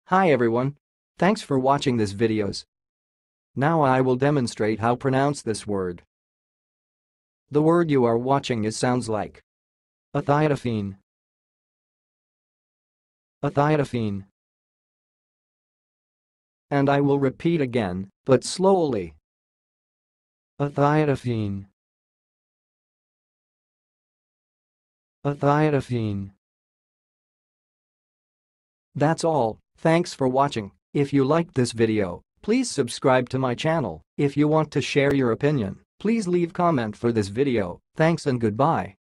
Hi everyone. Thanks for watching this videos. Now I will demonstrate how pronounce this word. The word you are watching sounds like Athiophene. Athiophene. And I will repeat again, but slowly. Athiophene. Athiophene. That's all. Thanks for watching. If you liked this video, please subscribe to my channel. If you want to share your opinion, please leave comment for this video. Thanks and goodbye.